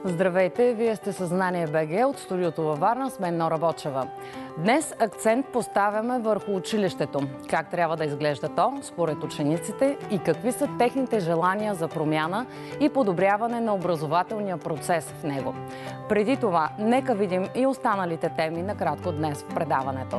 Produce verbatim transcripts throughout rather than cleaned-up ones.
Здравейте, вие сте Съзнание БГ от студиото във Варна с мен Нора Вочева. Днес акцент поставяме върху училището. Как трябва да изглежда то според учениците и какви са техните желания за промяна и подобряване на образователния процес в него. Преди това, нека видим и останалите теми накратко днес в предаването.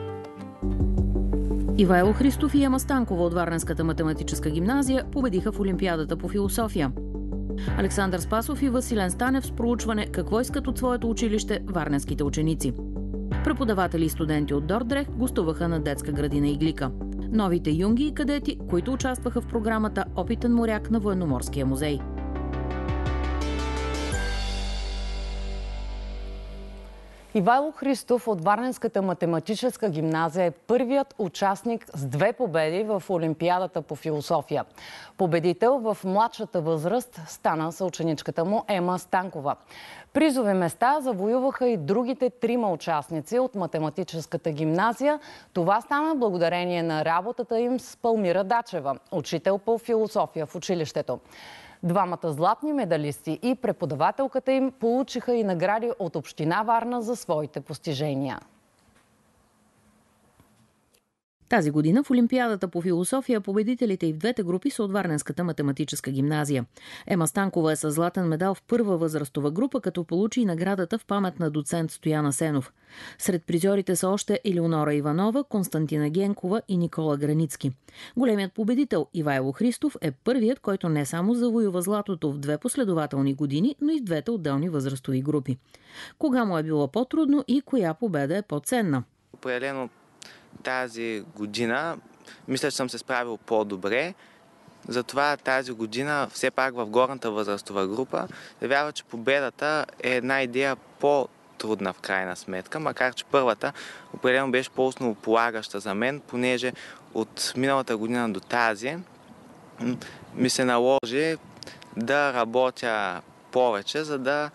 Ивайло Христов и Ема Станкова от Варненската математическа гимназия победиха в Олимпиадата по философия. Александър Спасов и Василен Станев с проучване какво искат от своето училище варненските ученици. Преподаватели и студенти от Дордрех гостуваха на детска градина Иглика. Новите юнги и кадети, които участваха в програмата Опитен моряк на Военноморския музей. Ивайло Христов от Варненската математическа гимназия е първият участник с две победи в Олимпиадата по философия. Победител в младшата възраст стана съученичката му Ема Станкова. Призови места завоюваха и другите трима участници от математическата гимназия. Това стана благодарение на работата им с Палмира Дачева, учител по философия в училището. Двамата златни медалисти и преподавателката им получиха и награди от Община Варна за своите постижения. Тази година в Олимпиадата по философия победителите и в двете групи са от Варненската математическа гимназия. Ема Станкова е със златен медал в първа възрастова група, като получи и наградата в памет на доцент Стоян Асенов. Сред призорите са още Елеонора Иванова, Константина Генкова и Никола Границки. Големият победител Ивайло Христов е първият, който не само завоюва златото в две последователни години, но и в двете отделни възрастови групи. Кога му е било по-трудно и коя победа е по-ценна? Определено тази година мисля, че съм се справил по-добре. Затова тази година, все пак в горната възрастова група, вярвам, че победата е една идея по-трудна в крайна сметка, макар че първата определено беше по-основополагаща за мен, понеже от миналата година до тази ми се наложи да работя повече, за да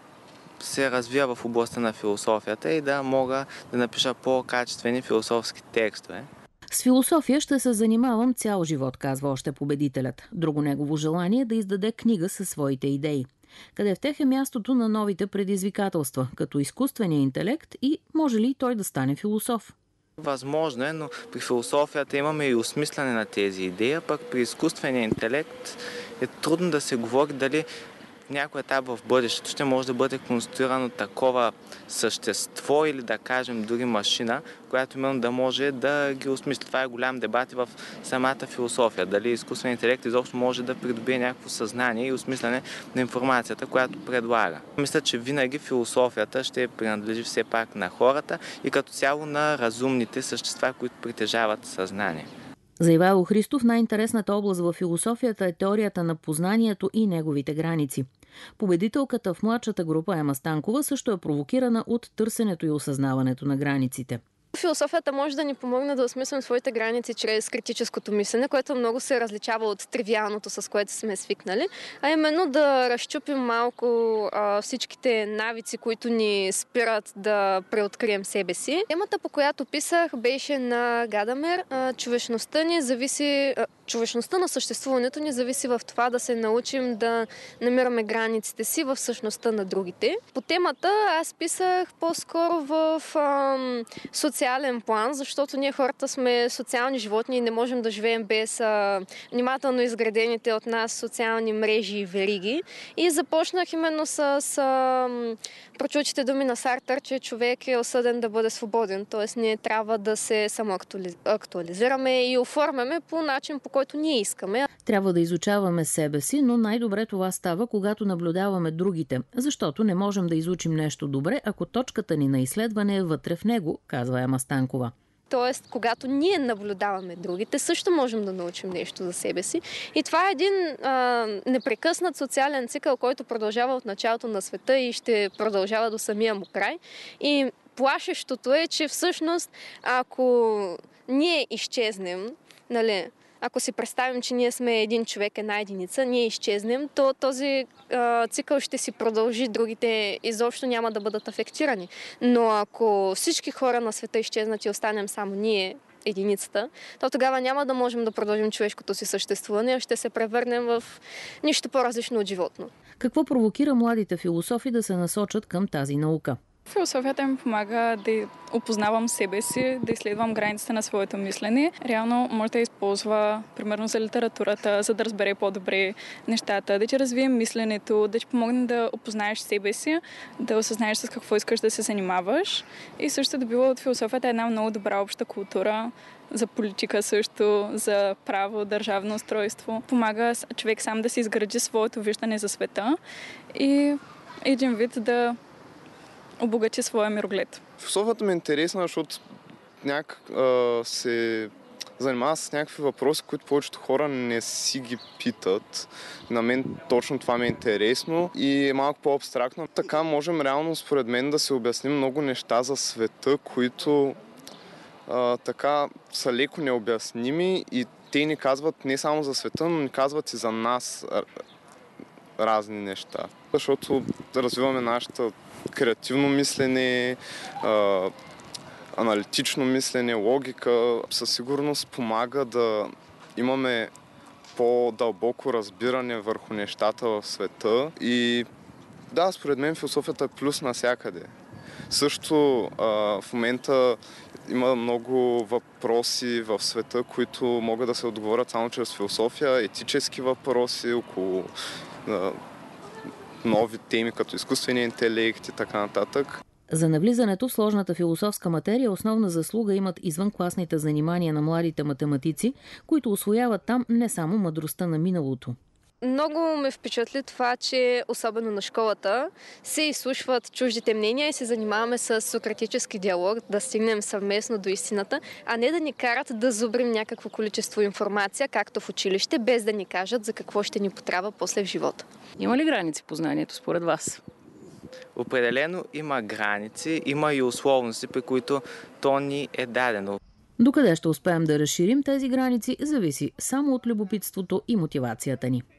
се развия в областта на философията и да мога да напиша по-качествени философски текстове. С философия ще се занимавам цял живот, казва още победителят. Друго негово желание е да издаде книга със своите идеи. Къде в тях е мястото на новите предизвикателства, като изкуствения интелект и може ли той да стане философ? Възможно е, но при философията имаме и осмисляне на тези идеи, пък при изкуствения интелект е трудно да се говори дали някой етап в бъдещето ще може да бъде конструирано такова същество или да кажем дори машина, която именно да може да ги осмисли. Това е голям дебат и в самата философия. Дали изкуственият интелект изобщо може да придобие някакво съзнание и осмислене на информацията, която предлага. Мисля, че винаги философията ще принадлежи все пак на хората и като цяло на разумните същества, които притежават съзнание. За Ивайло Христов най-интересната област в философията е теорията на познанието и неговите граници. Победителката в младшата група Ема Станкова също е провокирана от търсенето и осъзнаването на границите. Философията може да ни помогне да осмислим своите граници чрез критическото мислене, което много се различава от тривиалното, с което сме свикнали, а именно да разчупим малко а, всичките навици, които ни спират да преоткрием себе си. Темата, по която писах, беше на Гадамер. А, човечността ни зависи... А, човечността на съществуването ни зависи в това да се научим да намираме границите си в същността на другите. По темата аз писах по-скоро в а, социален план, защото ние хората сме социални животни и не можем да живеем без а, внимателно изградените от нас социални мрежи и вериги. И започнах именно с а, прочутите думи на Сартър, че човек е осъден да бъде свободен. Тоест ние трябва да се самоактуализираме и оформяме по начин, по който ние искаме. Трябва да изучаваме себе си, но най-добре това става, когато наблюдаваме другите, защото не можем да изучим нещо добре, ако точката ни на изследване е вътре в него, казва Ема Станкова. Тоест, когато ние наблюдаваме другите, също можем да научим нещо за себе си. И това е един а, непрекъснат социален цикъл, който продължава от началото на света и ще продължава до самия му край. И плашещото е, че всъщност, ако ние изчезнем, нали, ако си представим, че ние сме един човек, една единица, ние изчезнем, то този а, цикъл ще си продължи, другите изобщо няма да бъдат афектирани. Но ако всички хора на света изчезнат и останем само ние, единицата, то тогава няма да можем да продължим човешкото си съществуване, а ще се превърнем в нищо по-различно от животно. Какво провокира младите философи да се насочат към тази наука? Философията ми помага да опознавам себе си, да изследвам границите на своето мислене. Реално може да използва, примерно за литературата, за да разбере по-добре нещата, да ти развие мисленето, да ти помогне да опознаеш себе си, да осъзнаеш с какво искаш да се занимаваш. И също добива от философията една много добра обща култура, за политика също, за право, държавно устройство. Помага човек сам да си изгради своето виждане за света и един вид да обогати своя мироглед. Философията ми е интересна, защото някак а, се занимава с някакви въпроси, които повечето хора не си ги питат. На мен точно това ми е интересно и е малко по-абстрактно. Така можем реално, според мен, да се обясним много неща за света, които а, така са леко необясними и те ни казват не само за света, но ни казват и за нас разни неща. Защото развиваме нашата креативно мислене, а, аналитично мислене, логика. Със сигурност помага да имаме по-дълбоко разбиране върху нещата в света. И да, според мен философията е плюс навсякъде. Също а, в момента има много въпроси в света, които могат да се отговорят само чрез философия, етически въпроси около а, нови теми, като изкуствения интелект и така нататък. За навлизането в сложната философска материя основна заслуга имат извънкласните занимания на младите математици, които усвояват там не само мъдростта на миналото. Много ме впечатли това, че особено на школата се изслушват чуждите мнения и се занимаваме с сократически диалог, да стигнем съвместно до истината, а не да ни карат да зубрим някакво количество информация, както в училище, без да ни кажат за какво ще ни потрябва после в живота. Има ли граници по знанието според вас? Определено има граници, има и условности, при които то ни е дадено. Докъде ще успеем да разширим тези граници, зависи само от любопитството и мотивацията ни.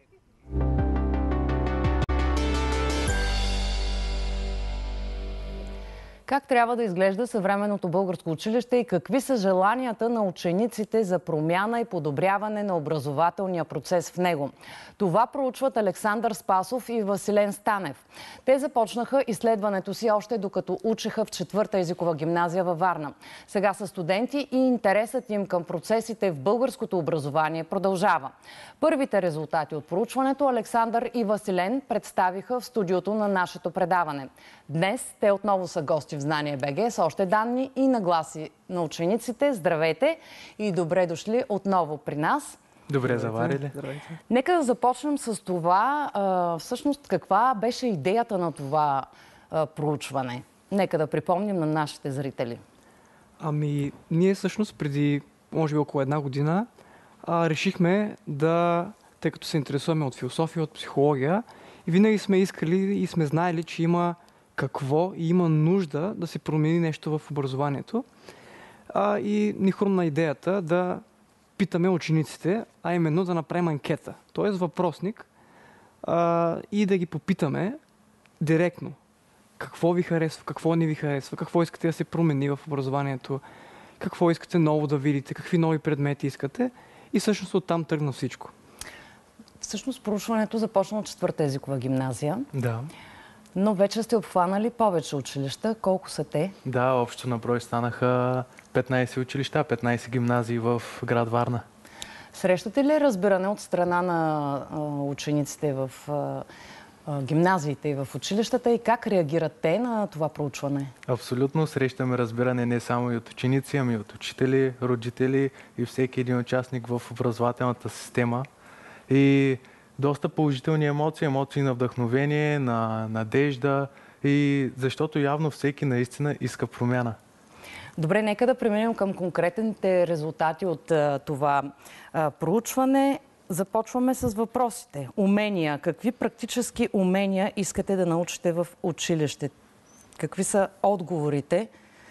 Как трябва да изглежда съвременното българско училище и какви са желанията на учениците за промяна и подобряване на образователния процес в него? Това проучват Александър Спасов и Василен Станев. Те започнаха изследването си още докато учеха в четвърта езикова гимназия във Варна. Сега са студенти и интересът им към процесите в българското образование продължава. Първите резултати от проучването Александър и Василен представиха в студиото на нашето предаване. Днес те отново са гости в Знание БГ с още данни и нагласи на учениците. Здравейте и добре дошли отново при нас. Добре заварили. Нека да започнем с това. А, всъщност, каква беше идеята на това а, проучване? Нека да припомним на нашите зрители. Ами, ние всъщност преди, може би около една година, а, решихме да, тъй като се интересуваме от философия, от психология, и винаги сме искали и сме знаели, че има какво и има нужда да се промени нещо в образованието. А, и ни хрумна идеята да питаме учениците, а именно да направим анкета, т.е. въпросник, а, и да ги попитаме директно какво ви харесва, какво не ви харесва, какво искате да се промени в образованието, какво искате ново да видите, какви нови предмети искате, и всъщност оттам тръгна всичко. Всъщност проучването започна от четвърта езикова гимназия. Да. Но вече сте обхванали повече училища. Колко са те? Да, общо на брой станаха петнайсет училища, петнайсет гимназии в град Варна. Срещате ли разбиране от страна на а, учениците в а, а, гимназиите и в училищата и как реагират те на това проучване? Абсолютно срещаме разбиране не само и от ученици, ами и от учители, родители и всеки един участник в образователната система. И доста положителни емоции, емоции на вдъхновение, на надежда, и защото явно всеки наистина иска промяна. Добре, нека да преминем към конкретните резултати от а, това а, проучване. Започваме с въпросите. Умения. Какви практически умения искате да научите в училище? Какви са отговорите?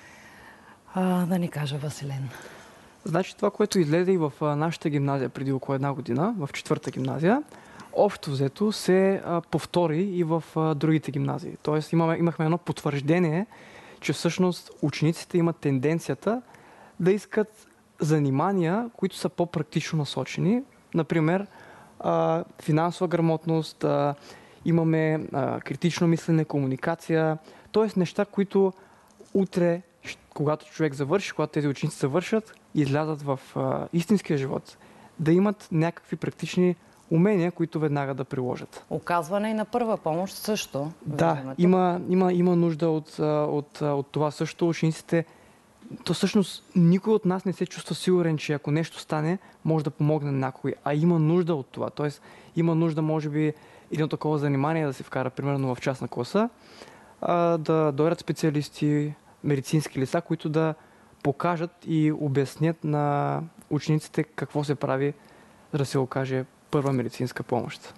А, да ни каже Василен. Значи това, което излезе и в а, нашата гимназия преди около една година, в четвърта гимназия, общо взето се а, повтори и в а, другите гимназии. Тоест имаме, имахме едно потвърждение, че всъщност учениците имат тенденцията да искат занимания, които са по-практично насочени. Например, а, финансова грамотност а, имаме а, критично мислене, комуникация, т.е. неща, които утре, когато човек завърши, когато тези ученици завършат и излязат в а, истинския живот, да имат някакви практични умения, които веднага да приложат. Оказване и на първа помощ също. Да, има, има, има нужда от, от, от това също. Учениците, то всъщност никой от нас не се чувства сигурен, че ако нещо стане, може да помогне на някой, а има нужда от това. Тоест има нужда, може би, едно такова занимание да се вкара, примерно в частна класа, а, да дойдат специалисти, медицински лица, които да покажат и обяснят на учениците какво се прави, за да се окаже първа медицинска помощ.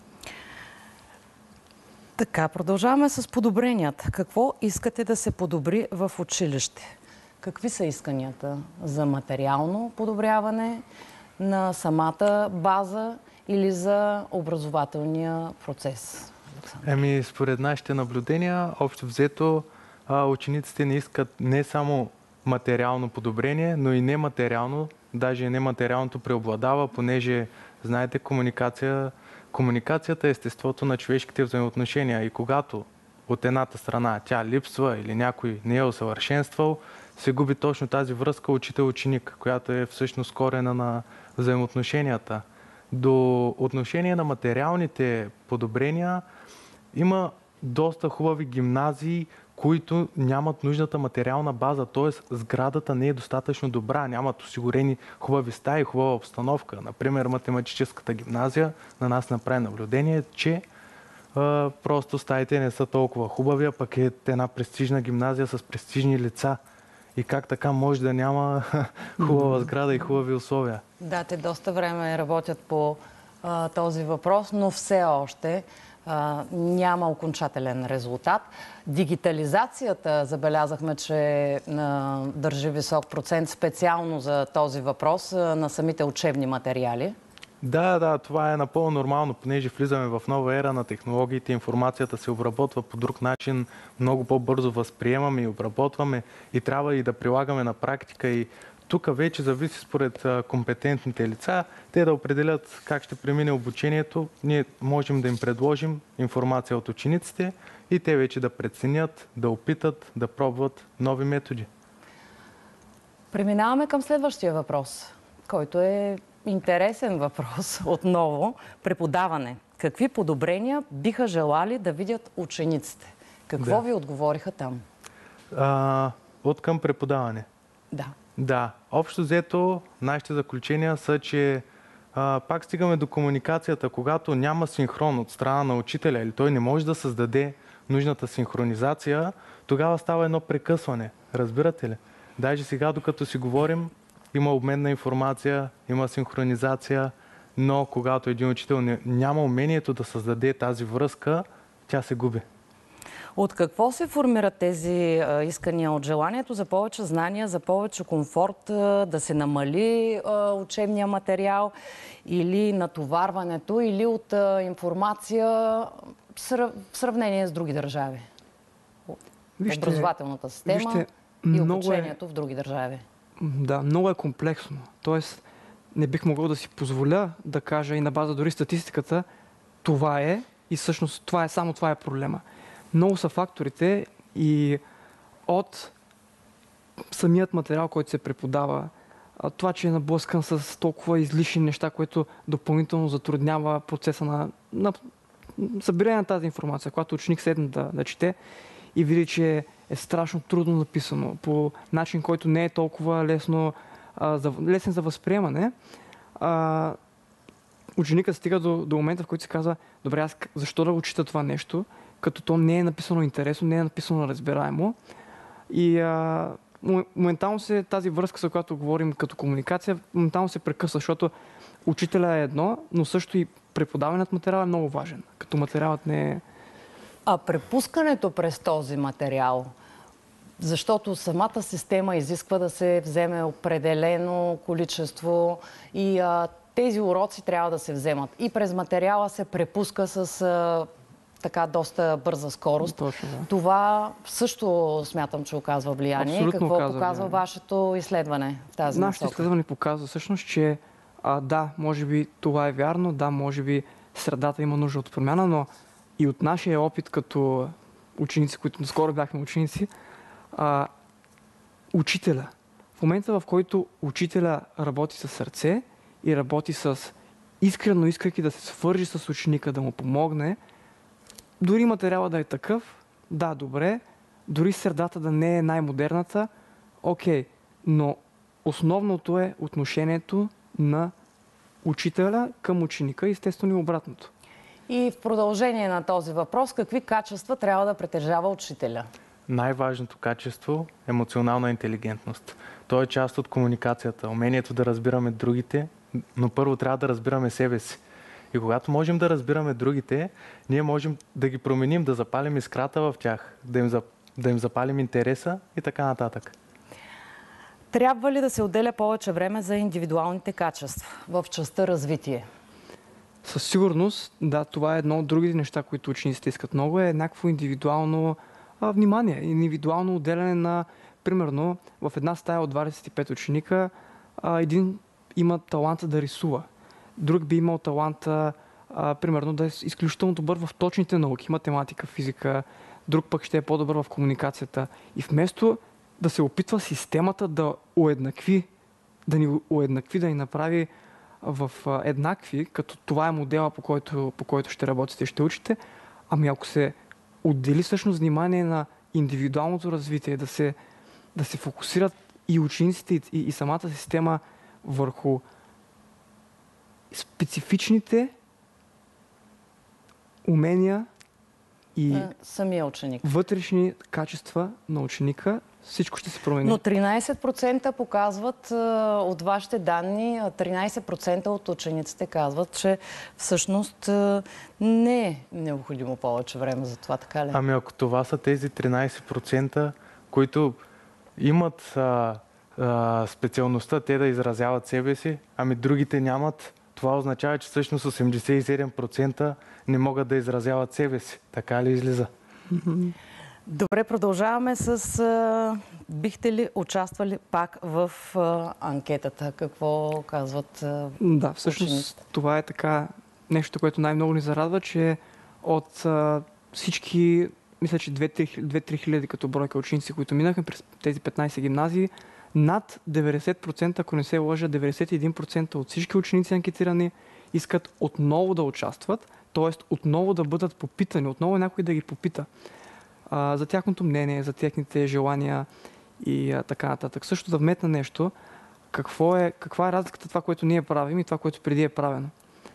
Така, продължаваме с подобренията. Какво искате да се подобри в училище? Какви са исканията за материално подобряване на самата база или за образователния процес? Еми, според нашите наблюдения, общо взето, учениците не искат не само материално подобрение, но и нематериално. Даже и нематериалното преобладава, понеже, знаете, комуникация, комуникацията е естеството на човешките взаимоотношения. И когато от едната страна тя липсва или някой не е усъвършенствал, се губи точно тази връзка учител-ученик, която е всъщност корена на взаимоотношенията. До отношение на материалните подобрения има доста хубави гимназии, които нямат нужната материална база, т.е. сградата не е достатъчно добра, нямат осигурени хубави стаи, хубава обстановка. Например, математическата гимназия на нас направи наблюдение, че а, просто стаите не са толкова хубави, а пък е една престижна гимназия с престижни лица. И как така може да няма хубава сграда и хубави условия? Да, те доста време работят по а, този въпрос, но все още а, няма окончателен резултат. Дигитализацията, забелязахме, че а, държи висок процент специално за този въпрос а, на самите учебни материали. Да, да, това е напълно нормално, понеже влизаме в нова ера на технологиите, информацията се обработва по друг начин, много по-бързо възприемаме и обработваме и трябва и да прилагаме на практика. И тук вече зависи според компетентните лица, те да определят как ще премине обучението. Ние можем да им предложим информация от учениците и те вече да преценят, да опитат, да пробват нови методи. Преминаваме към следващия въпрос, който е интересен въпрос отново. Преподаване. Какви подобрения биха желали да видят учениците? Какво да. ви отговориха там? А, от към преподаване. Да. Да. Общо взето, нашите заключения са, че а, пак стигаме до комуникацията. Когато няма синхрон от страна на учителя или той не може да създаде нужната синхронизация, тогава става едно прекъсване. Разбирате ли? Даже сега, докато си говорим, има обмен на информация, има синхронизация, но когато един учител не, няма умението да създаде тази връзка, тя се губи. От какво се формират тези а, искания? От желанието за повече знания, за повече комфорт, а, да се намали а, учебния материал или натоварването, или от а, информация в сравнение с други държави? Вижте, образователната система вижте, и обучението е... в други държави. Да, много е комплексно. Тоест, не бих могъл да си позволя да кажа и на база дори статистиката, това е и всъщност това е, само това е проблема. Много са факторите и от самият материал, който се преподава, това, че е наблъскан с толкова излишни неща, което допълнително затруднява процеса на, на събиране на тази информация, когато ученик седне да, да чете и види, че е страшно трудно написано, по начин, който не е толкова лесно, а, за, лесен за възприемане. А, ученикът стига до, до момента, в който се казва, добре, аз защо да го чета това нещо, като то не е написано интересно, не е написано разбираемо. И а, моментално се тази връзка, за която говорим като комуникация, моментално се прекъсва, защото учителя е едно, но също и преподаваният материал е много важен, като материалът не е... А препускането през този материал, защото самата система изисква да се вземе определено количество и а, тези уроци трябва да се вземат. И през материала се препуска с а, така доста бърза скорост. Точно, да. Това също смятам, че оказва влияние. Абсолютно Какво оказва показва влияние. вашето изследване в тази Нашето насока? изследване показва всъщност, че а, да, може би това е вярно, да, може би средата има нужда от промяна, но И от нашия опит като ученици, които скоро бяхме ученици, а, учителя. В момента, в който учителя работи със сърце и работи с искрено искайки да се свържи с ученика, да му помогне, дори материала да е такъв, да, добре, дори средата да не е най-модерната, окей, но основното е отношението на учителя към ученика и естествено и обратното. И в продължение на този въпрос, какви качества трябва да притежава учителя? Най-важното качество е емоционална интелигентност. То е част от комуникацията, умението да разбираме другите, но първо трябва да разбираме себе си. И когато можем да разбираме другите, ние можем да ги променим, да запалим искрата в тях, да им, да им запалим интереса и така нататък. Трябва ли да се отделя повече време за индивидуалните качества в частта развитие? Със сигурност, да, това е едно от другите неща, които учениците искат много, е еднакво индивидуално а, внимание, индивидуално отделяне на, примерно, в една стая от двадесет и пет ученика, а, един има таланта да рисува, друг би имал таланта, а, примерно, да е изключително добър в точните науки, математика, физика, друг пък ще е по-добър в комуникацията. И вместо да се опитва системата да уеднакви, да ни уеднакви, да ни направи в а, еднакви, като това е модела, по който, по който ще работите и ще учите, ами ако се отдели всъщност внимание на индивидуалното развитие, да се, да се фокусират и учениците, и, и самата система върху специфичните умения и самия ученик. Вътрешни качества на ученика, всичко ще се промени. Но тринадесет процента показват от вашите данни, тринадесет процента от учениците казват, че всъщност не е необходимо повече време за това, така ли? Ами ако това са тези тринадесет процента, които имат а, а, специалността те да изразяват себе си, ами другите нямат, това означава, че всъщност осемдесет и седем процента не могат да изразяват себе си. Така ли излиза? Добре, продължаваме с... А, бихте ли участвали пак в а, анкетата? Какво казват а, Да, всъщност учениците? Това е така нещо, което най-много ни зарадва, че от а, всички, мисля, че две-три хиляди като бройка ученици, които минаха през тези петнадесет гимназии, над деветдесет процента, ако не се лъжа, деветдесет и един процента от всички ученици анкетирани искат отново да участват, т.е. отново да бъдат попитани, отново някой да ги попита а, за тяхното мнение, за техните желания и а, така нататък. Също да вметна нещо, какво е, каква е разликата това, което ние правим и това, което преди е правено.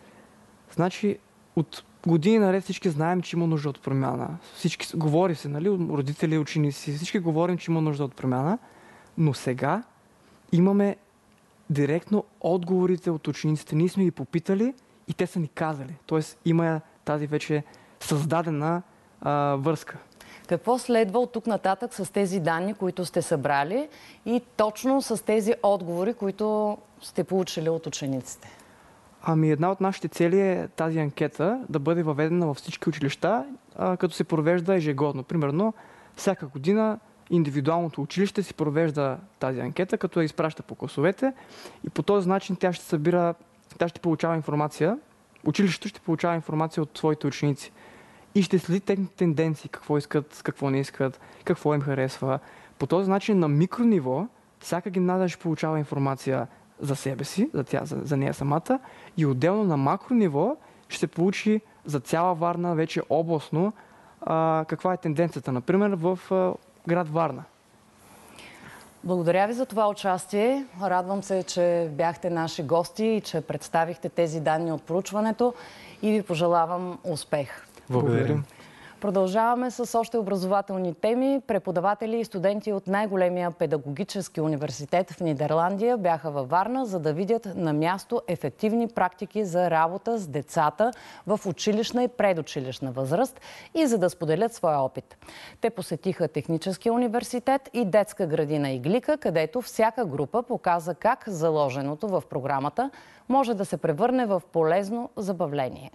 Значи, от години наред всички знаем, че има нужда от промяна. Всички говори се, нали, родители, ученици, всички говорим, че има нужда от промяна, но сега имаме директно отговорите от учениците. Ние сме ги попитали и те са ни казали. Тоест има тази вече създадена а, връзка. Какво следва от тук нататък с тези данни, които сте събрали и точно с тези отговори, които сте получили от учениците? Ами една от нашите цели е тази анкета да бъде въведена във всички училища, а, като се провежда ежегодно. Примерно, всяка година индивидуалното училище си провежда тази анкета, като я изпраща по класовете и по този начин тя ще събира, тя ще получава информация, училището ще получава информация от своите ученици и ще следи техните тенденции, какво искат, какво не искат, какво им харесва. По този начин на микрониво всяка гимназия ще получава информация за себе си, за, тя, за, за нея самата и отделно на макрониво ще се получи за цяла Варна, вече областно, а, каква е тенденцията, например, в а, град Варна. Благодаря ви за това участие. Радвам се, че бяхте наши гости и че представихте тези данни от проучването и ви пожелавам успех. Благодарим. Продължаваме с още образователни теми. Преподаватели и студенти от най-големия педагогически университет в Нидерландия бяха във Варна, за да видят на място ефективни практики за работа с децата в училищна и предучилищна възраст и за да споделят своя опит. Те посетиха Техническия университет и детска градина Иглика, където всяка група показа как заложеното в програмата може да се превърне в полезно забавление.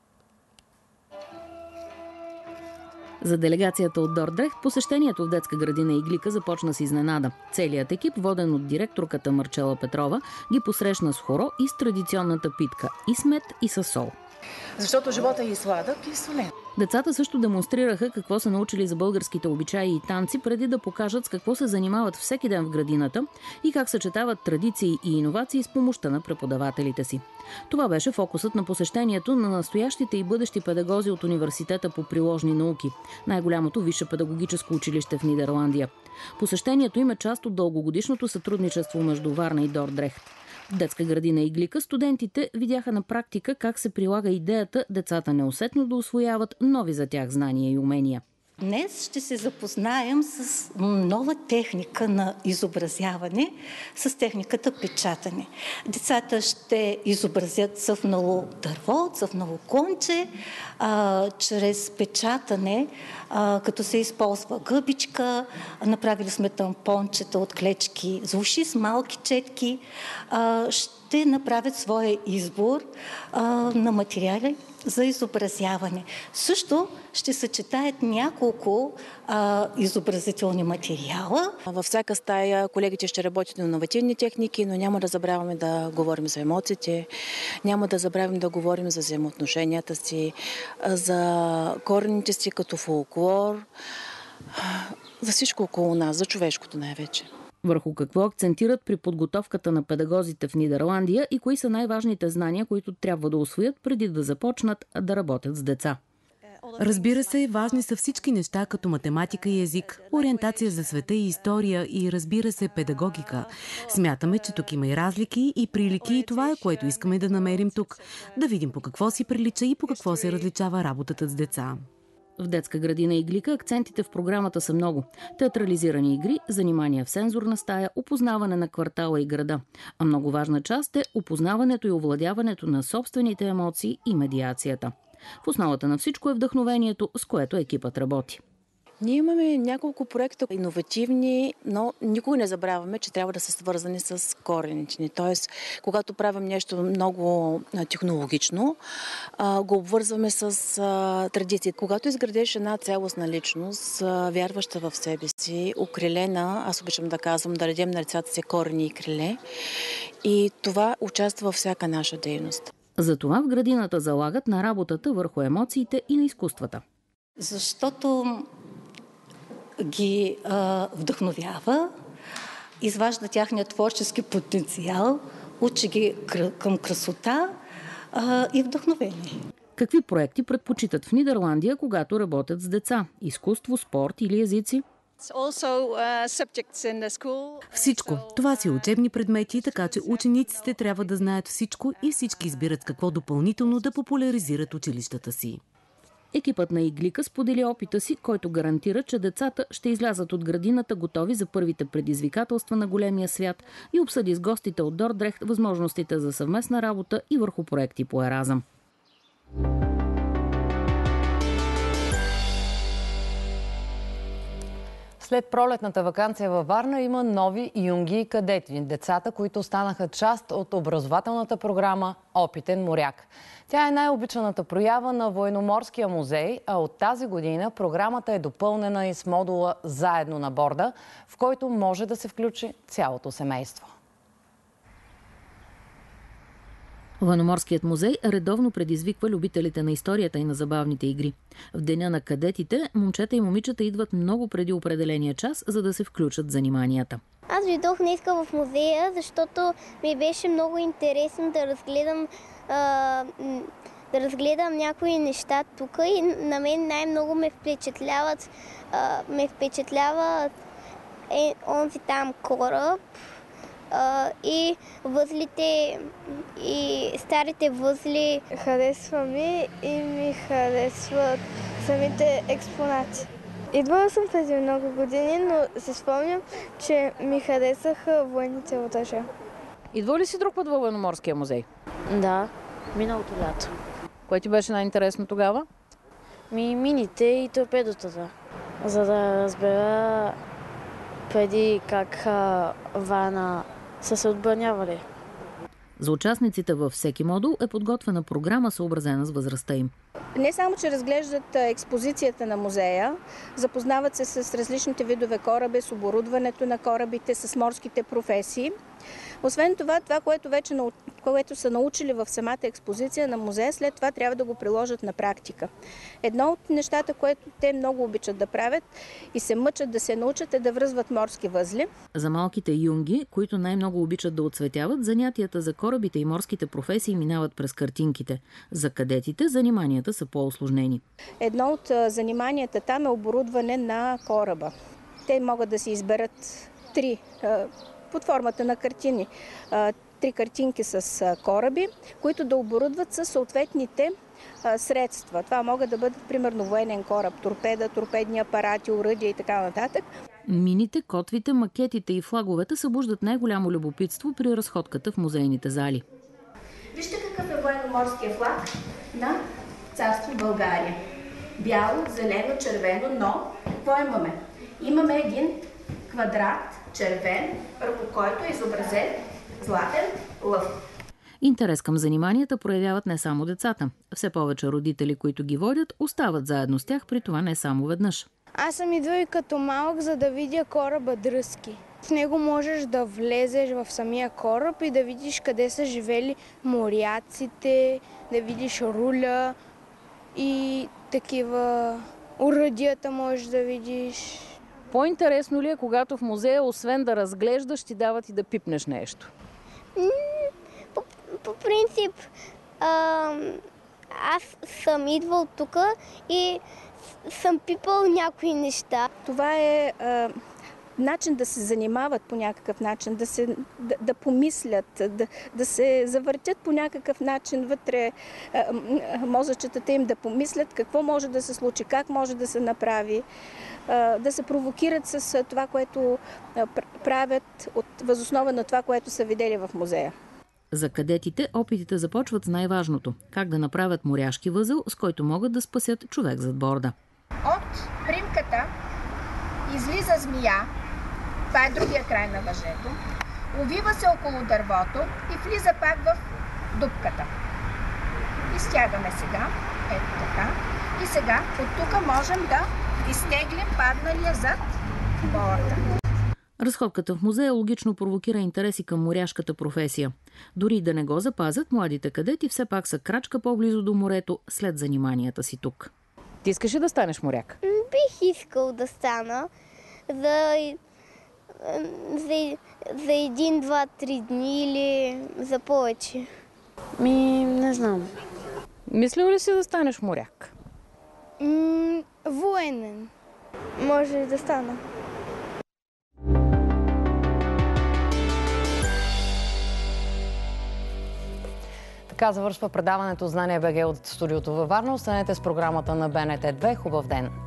За делегацията от Дордрехт посещението в детска градина Иглика започна с изненада. Целият екип, воден от директорката Марчела Петрова, ги посрещна с хоро и с традиционната питка – и с мед, и с сол. Защото живота е и сладък, и солен. Децата също демонстрираха какво са научили за българските обичаи и танци, преди да покажат с какво се занимават всеки ден в градината и как съчетават традиции и иновации с помощта на преподавателите си. Това беше фокусът на посещението на настоящите и бъдещи педагози от Университета по приложни науки, най-голямото висше педагогическо училище в Нидерландия. Посещението им е част от дългогодишното сътрудничество между Варна и Дордрехт. В детска градина Иглика студентите видяха на практика как се прилага идеята децата неусетно да усвояват нови за тях знания и умения. Днес ще се запознаем с нова техника на изобразяване, с техниката печатане. Децата ще изобразят цъфнало дърво, цъфнало конче, а, чрез печатане, а, като се използва гъбичка. Направили сме тампончета от клечки за уши с малки четки. А, ще направят своя избор а, на материали за изобразяване. Също ще съчетаят няколко а, изобразителни материала. Във всяка стая колегите ще работят на иновативни техники, но няма да забравяме да говорим за емоциите, няма да забравим да говорим за взаимоотношенията си, за корените си като фолклор, за всичко около нас, за човешкото най-вече. Върху какво акцентират при подготовката на педагозите в Нидерландия и кои са най-важните знания, които трябва да усвоят преди да започнат да работят с деца? Разбира се, важни са всички неща, като математика и език, ориентация за света и история и, разбира се, педагогика. Смятаме, че тук има и разлики и прилики и това е, което искаме да намерим тук. Да видим по какво си прилича и по какво се различава работата с деца. В детска градина Иглика акцентите в програмата са много. Театрализирани игри, занимания в сензорна стая, опознаване на квартала и града. А много важна част е опознаването и овладяването на собствените емоции и медиацията. В основата на всичко е вдъхновението, с което екипът работи. Ние имаме няколко проекта иновативни, но никога не забравяме, че трябва да са свързани с корените ни. Тоест, когато правим нещо много технологично, го обвързваме с традиции. Когато изградиш една цялостна личност, вярваща в себе си, укрилена, аз обичам да казвам, да дадем на децата си корени и криле, и това участва във всяка наша дейност. Затова в градината залагат на работата върху емоциите и на изкуствата. Защото ги а, вдъхновява, изважда тяхния творчески потенциал, учи ги към красота а, и вдъхновение. Какви проекти предпочитат в Нидерландия, когато работят с деца? Изкуство, спорт или езици? Всичко. Това са учебни предмети, така че учениците трябва да знаят всичко и всички избират какво допълнително да популяризират училищата си. Екипът на Иглика сподели опита си, който гарантира, че децата ще излязат от градината готови за първите предизвикателства на големия свят и обсъди с гостите от Дордрехт възможностите за съвместна работа и върху проекти по Еразъм. След пролетната ваканция във Варна има нови юнги и кадети, децата, които станаха част от образователната програма «Опитен моряк». Тя е най-обичаната проява на Военноморския музей, а от тази година програмата е допълнена и с модула «Заедно на борда», в който може да се включи цялото семейство. Военноморският музей редовно предизвиква любителите на историята и на забавните игри. В деня на кадетите момчета и момичета идват много преди определения час, за да се включат в заниманията. Аз дойдох днеска в музея, защото ми беше много интересно да разгледам, а, да разгледам някои неща тук и на мен най-много ме впечатляват, а, ме впечатлява е, онзи там кораб, Uh, и възлите, и старите възли. Харесва ми и ми харесват самите експонати. Идвала съм преди много години, но се спомням, че ми харесаха военните оръжия. Идва ли си друг път във Военноморския музей? Да, миналото лято. Кое ти беше най-интересно тогава? Ми мините и торпедотата, за да разбера преди как Варна са се отбранявали. За участниците във всеки модул е подготвена програма, съобразена с възрастта им. Не само, че разглеждат експозицията на музея, запознават се с различните видове кораби, с оборудването на корабите, с морските професии. Освен това, това, което вече което са научили в самата експозиция на музея, след това трябва да го приложат на практика. Едно от нещата, което те много обичат да правят и се мъчат да се научат, е да връзват морски възли. За малките юнги, които най-много обичат да оцветяват, занятията за корабите и морските професии минават през картинките. За кадетите заниманията са по-усложнени. Едно от заниманията там е оборудване на кораба. Те могат да си изберат три под формата на картини. Три картинки с кораби, които да оборудват със съответните средства. Това могат да бъдат, примерно, военен кораб, торпеда, торпедни апарати, оръдия и така нататък. Мините, котвите, макетите и флаговете събуждат най-голямо любопитство при разходката в музейните зали. Вижте какъв е военноморския флаг на царство България. Бяло, зелено, червено, но какво имаме? Имаме един квадрат, червен, върху който е изобразен златен лъв. Интерес към заниманията проявяват не само децата. Все повече родители, които ги водят, остават заедно с тях, при това не само веднъж. Аз съм идвал и като малък, за да видя кораба Дръзки. В него можеш да влезеш в самия кораб и да видиш къде са живели моряците, да видиш руля и такива оръдията можеш да видиш. По-интересно ли е, когато в музея, освен да разглеждаш, ти дават и да пипнеш нещо? По, по принцип, а, аз съм идвал тук и съм пипал някои неща. Това е а, начин да се занимават по някакъв начин, да, се, да, да помислят, да, да се завъртят по някакъв начин вътре а, мозъчетата им, да помислят какво може да се случи, как може да се направи, а, да се провокират с това, което а, правят от възоснова на това, което са видели в музея. За кадетите опитите започват с най-важното – как да направят моряшки възел, с който могат да спасят човек зад борда. От примката излиза змия, това е другия край на въжето, увива се около дървото и влиза пак в дупката. Изтягаме сега, ето така, и сега от тук можем да изтеглим падналия зад борда. Разходката в музея логично провокира интереси към моряшката професия. Дори да не го запазят, младите кадети все пак са крачка по-близо до морето след заниманията си тук. Ти искаш ли да станеш моряк? Бих искал да стана за, за, за един, два, три дни или за повече. Ми, не знам. Мислил ли си да станеш моряк? М- военен. Може ли да стана? Така завършва предаването Знание БГ от студиото във Варна. Останете с програмата на Б Н Т две. Хубав ден!